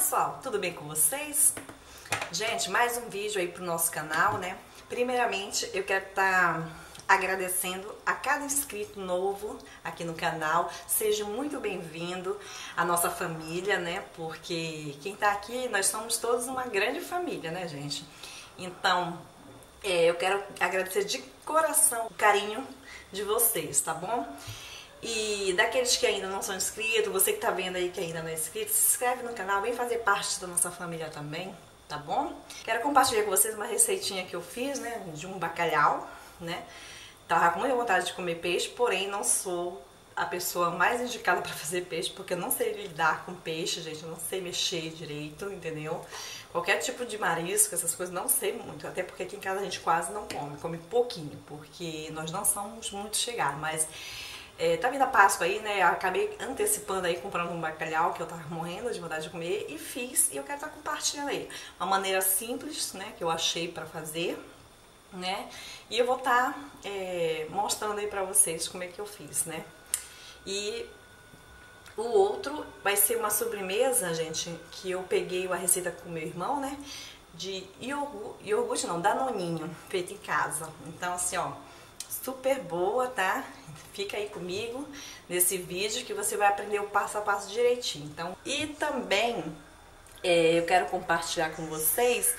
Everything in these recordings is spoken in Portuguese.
pessoal, tudo bem com vocês? Gente, mais um vídeo aí pro nosso canal, né? Primeiramente, eu quero estar agradecendo a cada inscrito novo aqui no canal. Seja muito bem-vindo à nossa família, né? Porque quem tá aqui, nós somos todos uma grande família, né, gente? Então, eu quero agradecer de coração o carinho de vocês, tá bom? E daqueles que ainda não são inscritos, você que tá vendo aí que ainda não é inscrito, se inscreve no canal, vem fazer parte da nossa família também, tá bom? Quero compartilhar com vocês uma receitinha que eu fiz, né, de um bacalhau, né? Tava com muita vontade de comer peixe, porém não sou a pessoa mais indicada para fazer peixe, porque eu não sei lidar com peixe, gente, eu não sei mexer direito, entendeu? Qualquer tipo de marisco, essas coisas, não sei muito, até porque aqui em casa a gente quase não come pouquinho, porque nós não somos muito chegados, mas tá vindo a Páscoa aí, né? Eu acabei antecipando aí, comprando um bacalhau que eu tava morrendo de vontade de comer e fiz, e eu quero estar compartilhando aí. Uma maneira simples, né, que eu achei pra fazer, né? E eu vou estar mostrando aí pra vocês como é que eu fiz, né? E o outro vai ser uma sobremesa, gente, que eu peguei a receita com meu irmão, né? De iogurte não, danoninho, feito em casa. Então assim, ó, super boa, tá? Fica aí comigo nesse vídeo que você vai aprender o passo a passo direitinho. Então, e também eu quero compartilhar com vocês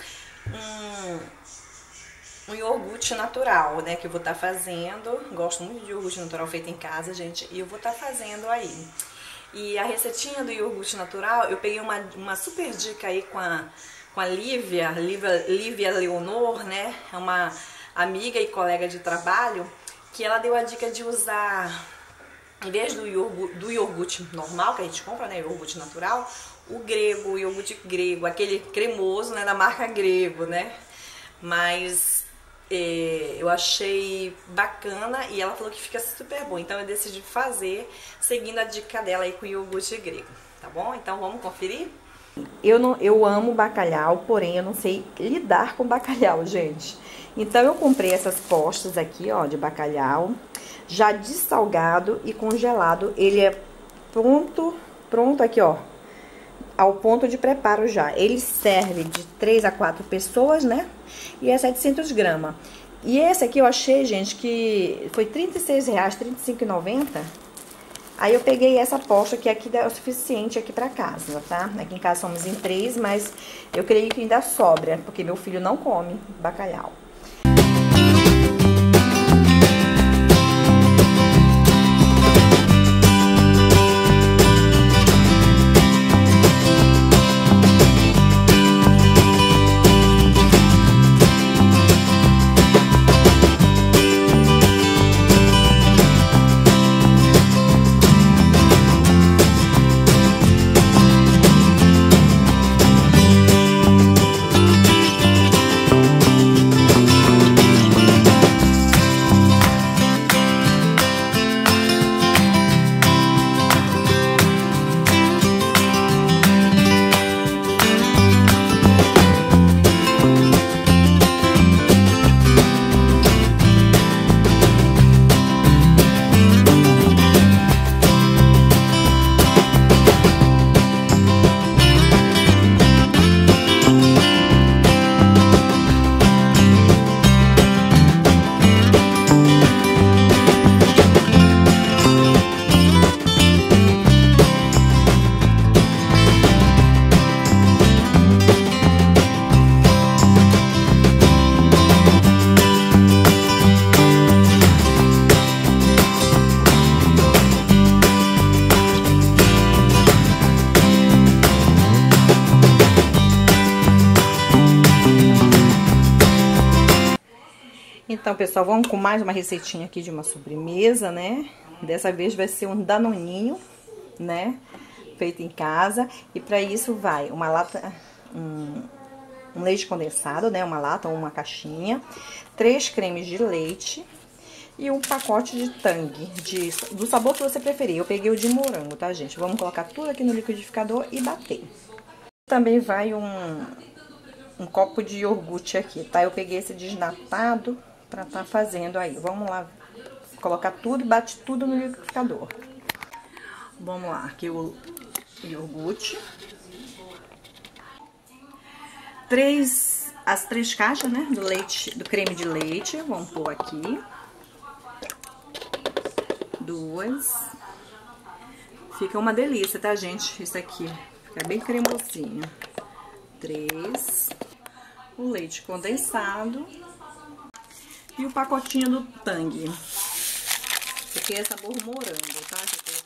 um iogurte natural, né? Que eu vou estar fazendo. Gosto muito de iogurte natural feito em casa, gente. E eu vou estar fazendo aí. E a receitinha do iogurte natural, eu peguei uma super dica aí com a Lívia Leonor, né? É uma amiga e colega de trabalho, que ela deu a dica de usar, em vez do iogurte normal que a gente compra, né, iogurte natural, o iogurte grego, aquele cremoso, né, da marca Grego, né, mas eu achei bacana e ela falou que fica super bom, então eu decidi fazer seguindo a dica dela aí com o iogurte grego, tá bom? Então vamos conferir? Eu amo bacalhau, porém eu não sei lidar com bacalhau, gente. Então eu comprei essas postas aqui, ó, de bacalhau, já dessalgado e congelado. Ele é pronto aqui, ó, ao ponto de preparo já. Ele serve de 3 a 4 pessoas, né? E é 700 gramas. E esse aqui eu achei, gente, que foi R$36, R$35,90. Aí eu peguei essa posta que aqui dá o suficiente aqui pra casa, tá? Aqui em casa somos em 3, mas eu creio que ainda sobra, porque meu filho não come bacalhau. Então, pessoal, vamos com mais uma receitinha aqui de uma sobremesa, né? Dessa vez vai ser um danoninho, né? Feito em casa. E para isso vai uma lata, um leite condensado, né? Uma lata ou uma caixinha. 3 cremes de leite. E um pacote de Tang, do sabor que você preferir. Eu peguei o de morango, tá, gente? Vamos colocar tudo aqui no liquidificador e bater. Também vai um copo de iogurte aqui, tá? Eu peguei esse desnatado pra tá fazendo aí. Vamos lá, colocar tudo e bate tudo no liquidificador. Vamos lá, aqui o iogurte. as 3 caixas, né, do leite, do creme de leite. Vamos pôr aqui. 2. Fica uma delícia, tá, gente? Isso aqui fica bem cremosinho. 3. O leite condensado. E o pacotinho do Tang. Porque é sabor morango, tá?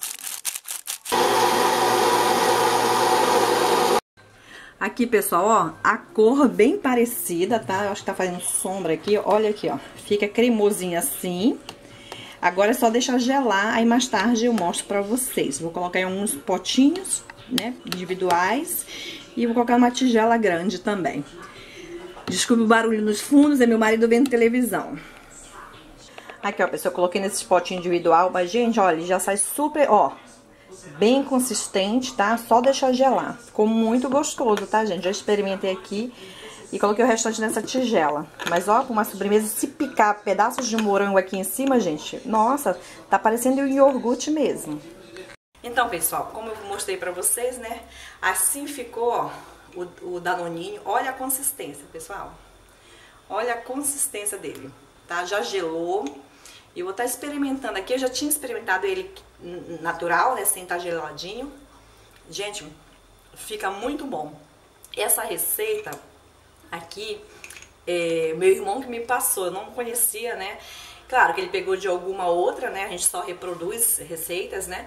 Aqui, pessoal, ó, a cor bem parecida, tá? Eu acho que tá fazendo sombra aqui, olha aqui, ó. Fica cremosinho assim. Agora é só deixar gelar, aí mais tarde eu mostro pra vocês. Vou colocar em alguns potinhos, né, individuais. E vou colocar numa tigela grande também. Desculpe o barulho nos fundos, é meu marido vendo televisão. Aqui, ó, pessoal, eu coloquei nesses potinhos individual, mas, gente, olha, ele já sai super, ó, bem consistente, tá? Só deixar gelar. Ficou muito gostoso, tá, gente? Já experimentei aqui e coloquei o restante nessa tigela. Mas, ó, com uma sobremesa, se picar pedaços de morango aqui em cima, gente, nossa, tá parecendo um iogurte mesmo. Então, pessoal, como eu mostrei pra vocês, né, assim ficou, ó, o danoninho. Olha a consistência, pessoal. Olha a consistência dele, tá? Já gelou. E eu vou estar experimentando aqui. Eu já tinha experimentado ele natural, né? Sem estar geladinho. Gente, fica muito bom. Essa receita aqui, meu irmão que me passou. Eu não conhecia, né? Claro que ele pegou de alguma outra, né? A gente só reproduz receitas, né?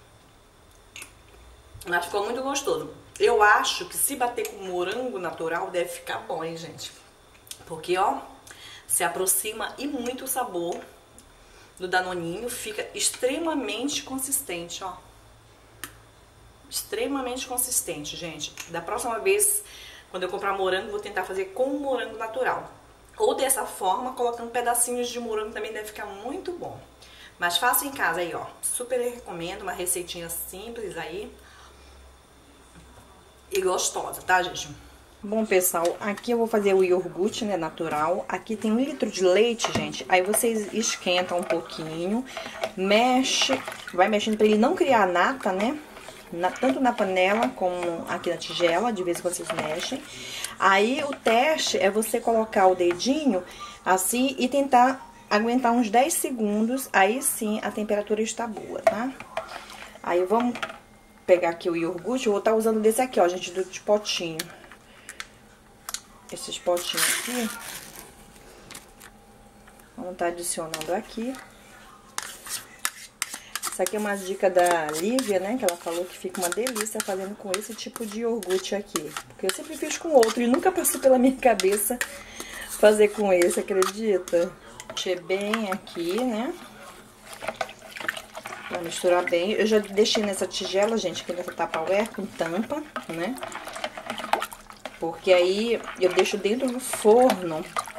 Mas ficou muito gostoso. Eu acho que se bater com morango natural deve ficar bom, hein, gente? Porque, ó, se aproxima e muito o sabor do danoninho, fica extremamente consistente, ó. Extremamente consistente, gente. Da próxima vez, quando eu comprar morango, vou tentar fazer com morango natural. Ou dessa forma, colocando pedacinhos de morango também deve ficar muito bom. Mas faça em casa aí, ó. Super recomendo, uma receitinha simples aí. E gostosa, tá, gente? Bom, pessoal, aqui eu vou fazer o iogurte, né, natural. Aqui tem 1 litro de leite, gente. Aí vocês esquentam um pouquinho, mexe, vai mexendo pra ele não criar nata, né? Tanto na panela como aqui na tigela, de vez em quando vocês mexem. Aí o teste é você colocar o dedinho assim e tentar aguentar uns 10 segundos. Aí sim a temperatura está boa, tá? Aí vamos pegar aqui o iogurte. Eu vou estar usando desse aqui, ó, gente, de potinho. Esses potinhos aqui. Vamos estar adicionando aqui. Isso aqui é uma dica da Lívia, né? Que ela falou que fica uma delícia fazendo com esse tipo de iogurte aqui. Porque eu sempre fiz com outro e nunca passou pela minha cabeça fazer com esse, acredita? Deixei bem aqui, né? Pra misturar bem. Eu já deixei nessa tigela, gente, aqui nessa Tupperware com tampa, né? Porque aí eu deixo dentro do forno.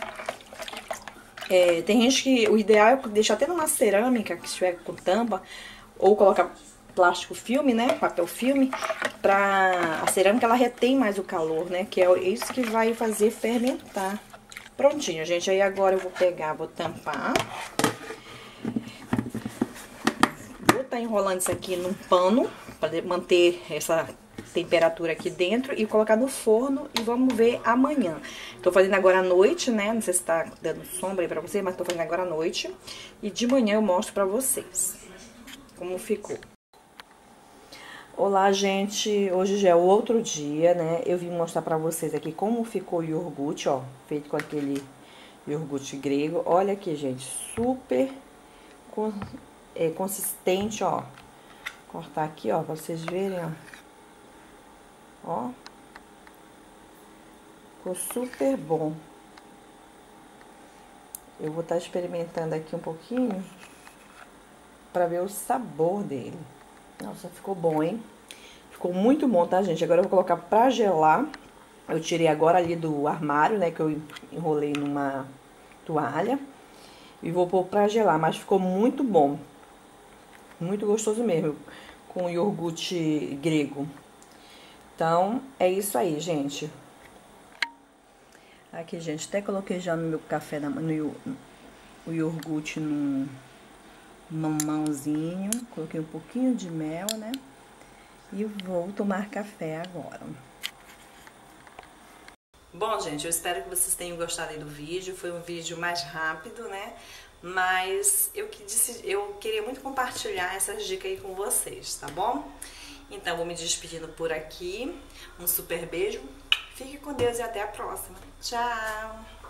Tem gente que o ideal é deixar até numa cerâmica que estiver com tampa. Ou colocar plástico filme, né? Papel filme. Pra a cerâmica ela retém mais o calor, né? Que é isso que vai fazer fermentar. Prontinho, gente. Aí agora eu vou pegar, vou tampar. Vou estar enrolando isso aqui num pano. Pra manter essa temperatura aqui dentro e colocar no forno e vamos ver amanhã. Tô fazendo agora à noite, né? Não sei se tá dando sombra aí pra vocês, mas tô fazendo agora à noite. E de manhã eu mostro pra vocês como ficou. Olá, gente. Hoje já é o outro dia, né? Eu vim mostrar pra vocês aqui como ficou o iogurte, ó. Feito com aquele iogurte grego. Olha aqui, gente. Super consistente, ó. Vou cortar aqui, ó, pra vocês verem, ó. Ó, ficou super bom. Eu vou estar experimentando aqui um pouquinho pra ver o sabor dele. Nossa, ficou bom, hein? Ficou muito bom, tá, gente? Agora eu vou colocar pra gelar. Eu tirei agora ali do armário, né, que eu enrolei numa toalha. E vou pôr pra gelar, mas ficou muito bom. Muito gostoso mesmo, com iogurte grego. Então, é isso aí, gente. Aqui, gente, até coloquei já no meu café, o iogurte num mamãozinho. Coloquei um pouquinho de mel, né? E vou tomar café agora. Bom, gente, eu espero que vocês tenham gostado aí do vídeo. Foi um vídeo mais rápido, né? Mas eu queria muito compartilhar essas dicas aí com vocês, tá bom? Então, vou me despedindo por aqui. Um super beijo. Fique com Deus e até a próxima. Tchau!